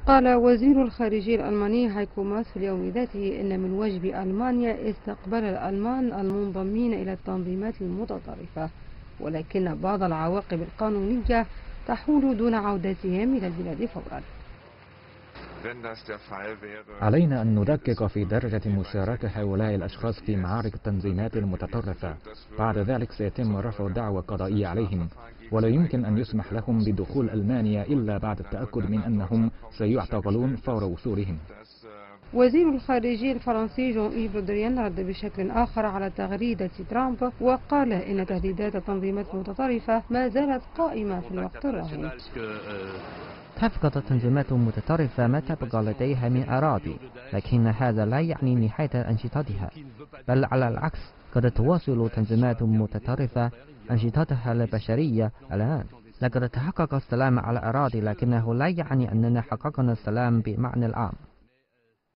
قال وزير الخارجية الألماني هايكو ماس في اليوم ذاته إن من واجب ألمانيا استقبال الألمان المنضمين إلى التنظيمات المتطرفة، ولكن بعض العواقب القانونية تحول دون عودتهم إلى البلاد فورا. علينا أن ندقق في درجة مشاركة هؤلاء الأشخاص في معارك التنظيمات المتطرفة. بعد ذلك سيتم رفع دعوى قضائية عليهم، ولا يمكن أن يسمح لهم بدخول ألمانيا إلا بعد التأكد من أنهم سيعتقلون فور وصولهم. وزير الخارجية الفرنسي جون إيف دريان رد بشكل آخر على تغريدة ترامب وقال إن تهديدات التنظيمات المتطرفة ما زالت قائمة في الوقت الراهن. تفقد التنظيمات المتطرفة ما تبقى لديها من أراضي، لكن هذا لا يعني نهاية أنشطتها، بل على العكس قد تواصل تنظيمات متطرفة أنشطتها البشرية الآن. لقد تحقق السلام على الأراضي، لكنه لا يعني أننا حققنا السلام بمعنى العام.